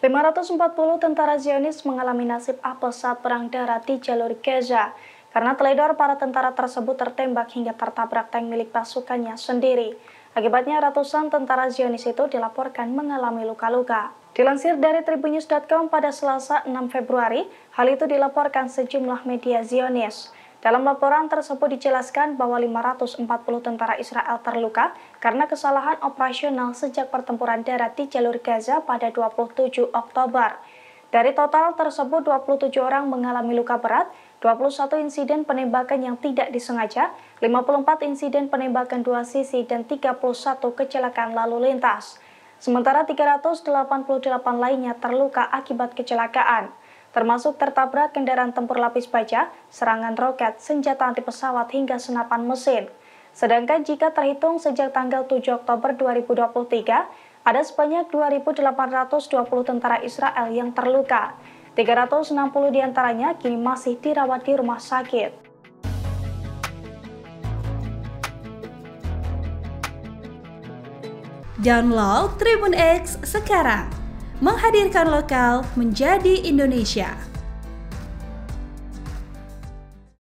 540 tentara Zionis mengalami nasib apes saat perang darat di jalur Gaza. Karena teledor, para tentara tersebut tertembak hingga tertabrak tank milik pasukannya sendiri. Akibatnya ratusan tentara Zionis itu dilaporkan mengalami luka-luka. Dilansir dari Tribunnews.com pada Selasa 6 Februari, hal itu dilaporkan sejumlah media Zionis. Dalam laporan tersebut dijelaskan bahwa 540 tentara Israel terluka karena kesalahan operasional sejak pertempuran darat di jalur Gaza pada 27 Oktober. Dari total tersebut, 27 orang mengalami luka berat, 21 insiden penembakan yang tidak disengaja, 54 insiden penembakan dua sisi, dan 31 kecelakaan lalu lintas. Sementara 388 lainnya terluka akibat kecelakaan, termasuk tertabrak kendaraan tempur lapis baja, serangan roket, senjata anti pesawat, hingga senapan mesin. Sedangkan jika terhitung sejak tanggal 7 Oktober 2023, ada sebanyak 2.820 tentara Israel yang terluka. 360 diantaranya kini masih dirawat di rumah sakit. Download Tribun X sekarang, menghadirkan lokal menjadi Indonesia.